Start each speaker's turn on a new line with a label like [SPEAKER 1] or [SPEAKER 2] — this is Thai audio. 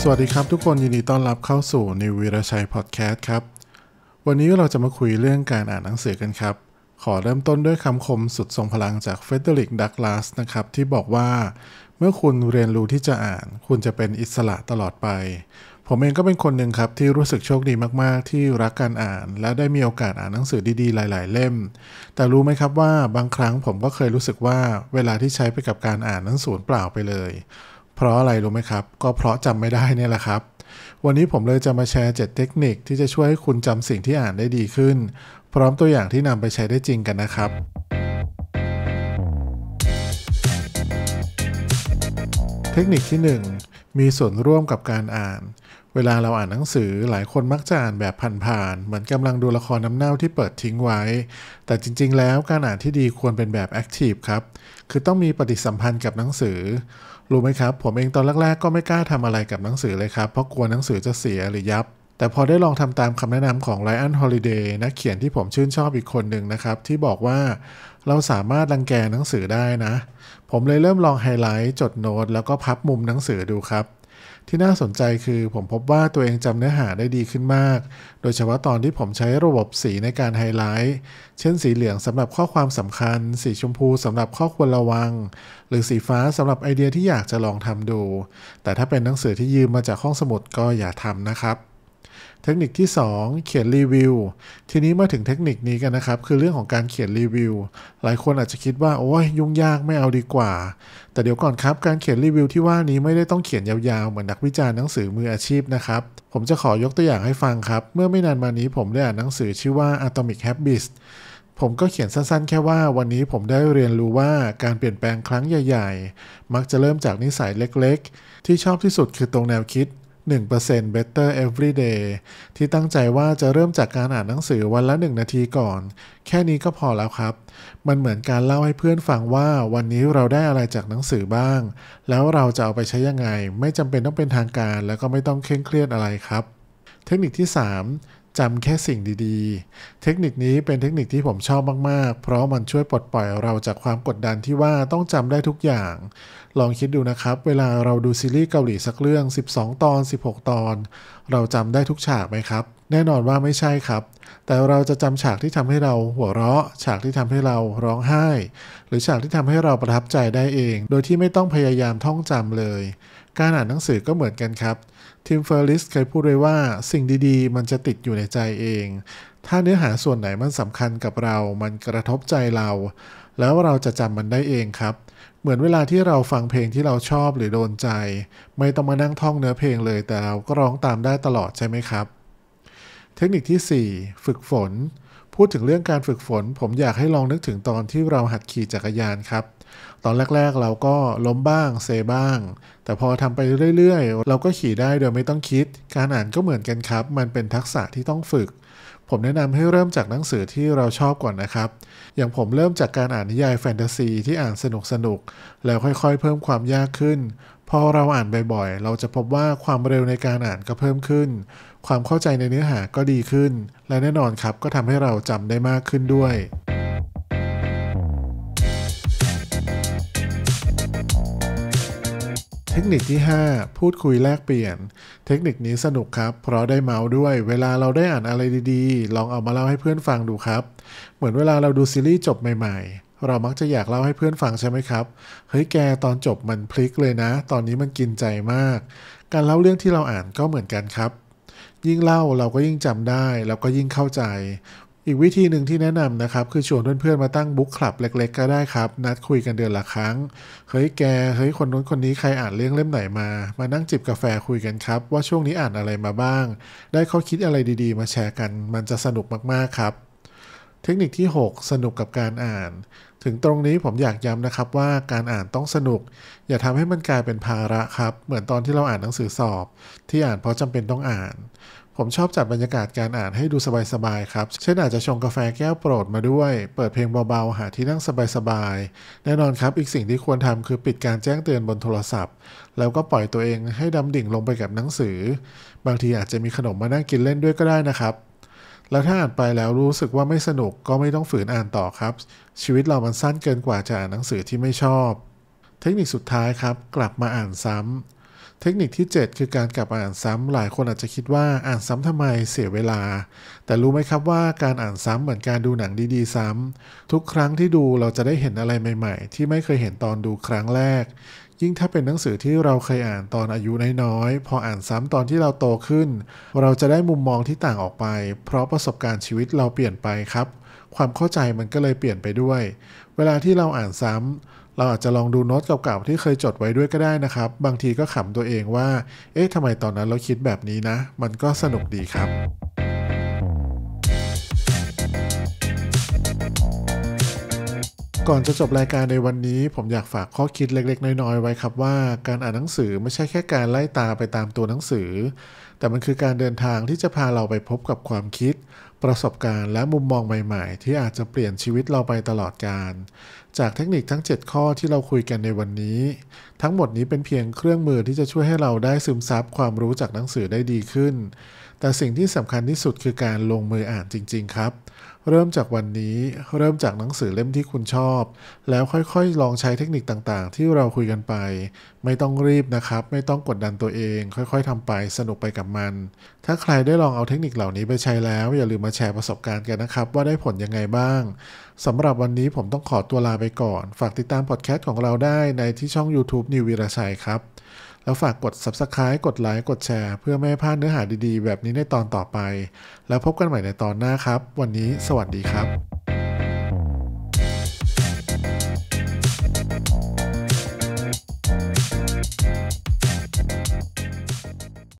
[SPEAKER 1] สวัสดีครับทุกคนยินดีต้อนรับเข้าสู่นิววีรชัยพอดแคสต์ครับวันนี้เราจะมาคุยเรื่องการอ่านหนังสือกันครับขอเริ่มต้นด้วยคำคมสุดทรงพลังจากเฟเดริก ดักลาสนะครับที่บอกว่าเมื่อคุณเรียนรู้ที่จะอ่านคุณจะเป็นอิสระตลอดไปผมเองก็เป็นคนหนึ่งครับที่รู้สึกโชคดีมากๆที่รักการอ่านและได้มีโอกาสอ่านหนังสือดีๆหลายๆเล่มแต่รู้ไหมครับว่าบางครั้งผมก็เคยรู้สึกว่าเวลาที่ใช้ไปกับการอ่านนั้นสูญเปล่าไปเลยเพราะอะไรรู้ไหมครับก็เพราะจำไม่ได้เนี่ยแหละครับวันนี้ผมเลยจะมาแชร์7เทคนิคที่จะช่วยให้คุณจำสิ่งที่อ่านได้ดีขึ้นพร้อมตัวอย่างที่นำไปใช้ได้จริงกันนะครับเทคนิคที่1มีส่วนร่วมกับการอ่านเวลาเราอ่านหนังสือหลายคนมักจะอ่านแบบผ่านๆเหมือนกำลังดูละครน้ำเน่าที่เปิดทิ้งไว้แต่จริงๆแล้วการอ่านที่ดีควรเป็นแบบแอคทีฟครับคือต้องมีปฏิสัมพันธ์กับหนังสือรู้ไหมครับผมเองตอนแรกๆก็ไม่กล้าทำอะไรกับหนังสือเลยครับเพราะกลัวหนังสือจะเสียหรือยับแต่พอได้ลองทำตามคำแนะนำของไลออน ฮอลิเดย์นักเขียนที่ผมชื่นชอบอีกคนหนึ่งนะครับที่บอกว่าเราสามารถรังแกหนังสือได้นะผมเลยเริ่มลองไฮไลท์จดโน้ตแล้วก็พับมุมหนังสือดูครับที่น่าสนใจคือผมพบว่าตัวเองจำเนื้อหาได้ดีขึ้นมากโดยเฉพาะตอนที่ผมใช้ระบบสีในการไฮไลท์เช่นสีเหลืองสำหรับข้อความสำคัญสีชมพูสำหรับข้อควรระวังหรือสีฟ้าสำหรับไอเดียที่อยากจะลองทำดูแต่ถ้าเป็นหนังสือที่ยืมมาจากห้องสมุดก็อย่าทำนะครับเทคนิคที่2เขียนรีวิวทีนี้มาถึงเทคนิคนี้กันนะครับคือเรื่องของการเขียนรีวิวหลายคนอาจจะคิดว่าโอ้ยยุ่งยากไม่เอาดีกว่าแต่เดี๋ยวก่อนครับการเขียนรีวิวที่ว่านี้ไม่ได้ต้องเขียนยาวๆเหมือนนักวิจารณ์หนังสือมืออาชีพนะครับผมจะขอยกตัวอย่างให้ฟังครับเมื่อไม่นานมานี้ผมได้อ่านหนังสือชื่อว่า Atomic Habits ผมก็เขียนสั้นๆแค่ว่าวันนี้ผมได้เรียนรู้ว่าการเปลี่ยนแปลงครั้งใหญ่ๆมักจะเริ่มจากนิสัยเล็กๆที่ชอบที่สุดคือตรงแนวคิด1% better every day ที่ตั้งใจว่าจะเริ่มจากการอ่านหนังสือวันละ1นาทีก่อนแค่นี้ก็พอแล้วครับมันเหมือนการเล่าให้เพื่อนฟังว่าวันนี้เราได้อะไรจากหนังสือบ้างแล้วเราจะเอาไปใช้ยังไงไม่จำเป็นต้องเป็นทางการแล้วก็ไม่ต้องเคร่งเครียดอะไรครับเทคนิคที่3จำแค่สิ่งดีๆเทคนิคนี้เป็นเทคนิคที่ผมชอบมากๆเพราะมันช่วยปลดปล่อยเราจากความกดดันที่ว่าต้องจำได้ทุกอย่างลองคิดดูนะครับเวลาเราดูซีรีส์เกาหลีสักเรื่อง12ตอน16ตอนเราจำได้ทุกฉากไหมครับแน่นอนว่าไม่ใช่ครับแต่เราจะจำฉากที่ทำให้เราหัวเราะฉากที่ทำให้เราร้องไห้หรือฉากที่ทำให้เราประทับใจได้เองโดยที่ไม่ต้องพยายามท่องจำเลยการอ่านหนังสือก็เหมือนกันครับทิม เฟอร์ริสเคยพูดไว้ว่าสิ่งดีๆมันจะติดอยู่ในใจเองถ้าเนื้อหาส่วนไหนมันสำคัญกับเรามันกระทบใจเราแล้วเราจะจำมันได้เองครับเหมือนเวลาที่เราฟังเพลงที่เราชอบหรือโดนใจไม่ต้องมานั่งท่องเนื้อเพลงเลยแต่เราก็ร้องตามได้ตลอดใช่ไหมครับเทคนิคที่4ฝึกฝนพูดถึงเรื่องการฝึกฝนผมอยากให้ลองนึกถึงตอนที่เราหัดขี่จักรยานครับตอนแรกๆเราก็ล้มบ้างเซบ้างแต่พอทำไปเรื่อยๆเราก็ขี่ได้โดยไม่ต้องคิดการอ่านก็เหมือนกันครับมันเป็นทักษะที่ต้องฝึกผมแนะนำให้เริ่มจากหนังสือที่เราชอบก่อนนะครับอย่างผมเริ่มจากการอ่านนิยายแฟนตาซีที่อ่านสนุกๆแล้วค่อยๆเพิ่มความยากขึ้นพอเราอ่านบ่อยๆเราจะพบว่าความเร็วในการอ่านก็เพิ่มขึ้นความเข้าใจในเนื้อหาก็ดีขึ้นและแน่นอนครับก็ทำให้เราจำได้มากขึ้นด้วยเทคนิคที่5พูดคุยแลกเปลี่ยนเทคนิคนี้สนุกครับเพราะได้เมาส์ด้วยเวลาเราได้อ่านอะไรดีๆลองเอามาเล่าให้เพื่อนฟังดูครับเหมือนเวลาเราดูซีรีส์จบใหม่ๆเรามักจะอยากเล่าให้เพื่อนฟังใช่ไหมครับเฮ้ยแกตอนจบมันพลิกเลยนะตอนนี้มันกินใจมากการเล่าเรื่องที่เราอ่านก็เหมือนกันครับยิ่งเล่าเราก็ยิ่งจำได้แล้วก็ยิ่งเข้าใจอีกวิธีหนึ่งที่แนะนำนะครับคือชวนเพื่อนๆมาตั้งบุ๊กคลับเล็กๆก็ได้ครับนัดคุยกันเดือนละครั้งเฮ้ยแกเฮ้ยคนนู้นคนนี้ใครอ่านเรื่องเล่มไหนมานั่งจิบกาแฟคุยกันครับว่าช่วงนี้อ่านอะไรมาบ้างได้ข้อคิดอะไรดีๆมาแชร์กันมันจะสนุกมากๆครับเทคนิคที่6สนุกกับการอ่านถึงตรงนี้ผมอยากย้ำนะครับว่าการอ่านต้องสนุกอย่าทำให้มันกลายเป็นภาระครับเหมือนตอนที่เราอ่านหนังสือสอบที่อ่านเพราะจำเป็นต้องอ่านผมชอบจัดบรรยากาศการอ่านให้ดูสบายๆครับเช่นอาจจะชงกาแฟแก้วโปรดมาด้วยเปิดเพลงเบาๆหาที่นั่งสบายๆแน่นอนครับอีกสิ่งที่ควรทำคือปิดการแจ้งเตือนบนโทรศัพท์แล้วก็ปล่อยตัวเองให้ดำดิ่งลงไปกับหนังสือบางทีอาจจะมีขนมมานั่งกินเล่นด้วยก็ได้นะครับแล้วถ้าอ่านไปแล้วรู้สึกว่าไม่สนุกก็ไม่ต้องฝืนอ่านต่อครับชีวิตเรามันสั้นเกินกว่าจะอ่านหนังสือที่ไม่ชอบเทคนิคสุดท้ายครับกลับมาอ่านซ้ำเทคนิคที่7คือการกลับมาอ่านซ้ำหลายคนอาจจะคิดว่าอ่านซ้ำทำไมเสียเวลาแต่รู้ไหมครับว่าการอ่านซ้ำเหมือนการดูหนังดีๆซ้ำทุกครั้งที่ดูเราจะได้เห็นอะไรใหม่ๆที่ไม่เคยเห็นตอนดูครั้งแรกยิ่งถ้าเป็นหนังสือที่เราเคยอ่านตอนอายุน้อยๆพออ่านซ้ำตอนที่เราโตขึ้นเราจะได้มุมมองที่ต่างออกไปเพราะประสบการณ์ชีวิตเราเปลี่ยนไปครับความเข้าใจมันก็เลยเปลี่ยนไปด้วยเวลาที่เราอ่านซ้ำเราอาจจะลองดูโน้ตเก่าๆที่เคยจดไว้ด้วยก็ได้นะครับบางทีก็ขำตัวเองว่าเอ๊ะทำไมตอนนั้นเราคิดแบบนี้นะมันก็สนุกดีครับก่อนจะจบรายการในวันนี้ผมอยากฝากข้อคิดเล็กๆน้อยๆไว้ครับว่าการอ่านหนังสือไม่ใช่แค่การไล่ตาไปตามตัวหนังสือแต่มันคือการเดินทางที่จะพาเราไปพบกับความคิดประสบการณ์และมุมมองใหม่ๆที่อาจจะเปลี่ยนชีวิตเราไปตลอดกาลจากเทคนิคทั้ง7ข้อที่เราคุยกันในวันนี้ทั้งหมดนี้เป็นเพียงเครื่องมือที่จะช่วยให้เราได้ซึมซับความรู้จากหนังสือได้ดีขึ้นแต่สิ่งที่สำคัญที่สุดคือการลงมืออ่านจริงๆครับ เริ่มจากวันนี้เริ่มจากหนังสือเล่มที่คุณชอบแล้วค่อยๆลองใช้เทคนิคต่างๆที่เราคุยกันไปไม่ต้องรีบนะครับไม่ต้องกดดันตัวเองค่อยๆทำไปสนุกไปกับมันถ้าใครได้ลองเอาเทคนิคเหล่านี้ไปใช้แล้วอย่าลืมมาแชร์ประสบการณ์กันนะครับว่าได้ผลยังไงบ้างสำหรับวันนี้ผมต้องขอตัวลาไปก่อนฝากติดตามพอดแคสต์ของเราได้ในที่ช่อง YouTube นิววีรชัยครับแล้วฝากกด Subscribe กดไลค์กดแชร์เพื่อไม่ให้พลาดเนื้อหาดีๆแบบนี้ในตอนต่อไปแล้วพบกันใหม่ในตอนหน้าครับวันนี้สวัสดีครับ